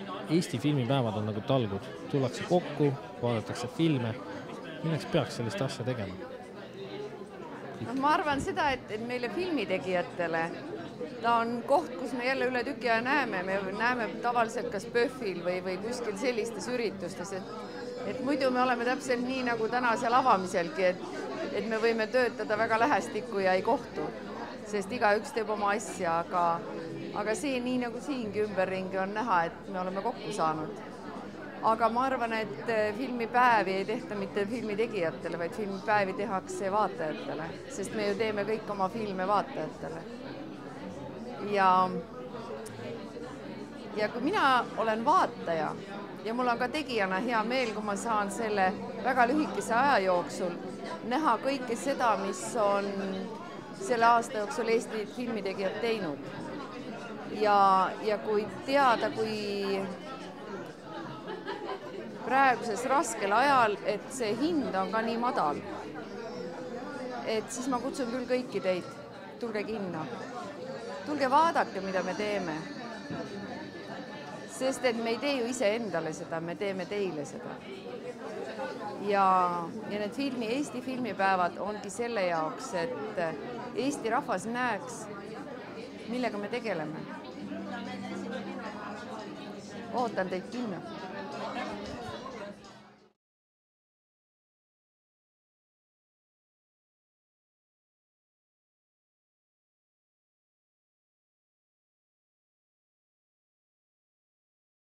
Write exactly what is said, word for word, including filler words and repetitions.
Eesti filmipäevad on nagu talgud. Tullakse kokku, vaadatakse filme. Milleks peaks sellist asja tegema? No, ma arvan seda, et, et meile filmitegijatele ta on koht, kus me jälle üle tüki aja näeme. Me näeme tavaliselt kas PÖFFil või, või kuskil sellistes üritustes, et, et muidu me oleme täpselt nii nagu täna seal avamiselgi, et, et me võime töötada väga lähestikku ja ei kohtu, sest igaüks teeb oma asja, aga, aga see nii nagu siingi ümberringi on näha, et me oleme kokku saanud. Aga ma arvan, et filmipäevi ei tehta mitte filmitegijatele, vaid filmipäevi tehakse vaatajatele, sest me ju teeme kõik oma filme vaatajatele. Ja, ja kui mina olen vaataja ja mul on ka tegijana hea meel, kui ma saan selle väga lühikese aja jooksul näha kõike seda, mis on selle aasta jooksul Eesti filmitegijad teinud. Ja, ja kui teada, kui praeguses raskel ajal, et see hind on ka nii madal, et siis ma kutsun küll kõiki teid, tulge kinno. Tulge vaadake, mida me teeme. Sest et me ei tee ju ise endale seda, me teeme teile seda. Ja, ja need filmi, Eesti filmipäevad ongi selle jaoks, et Eesti rahvas näeks, millega me tegeleme. Ootan teid kinno.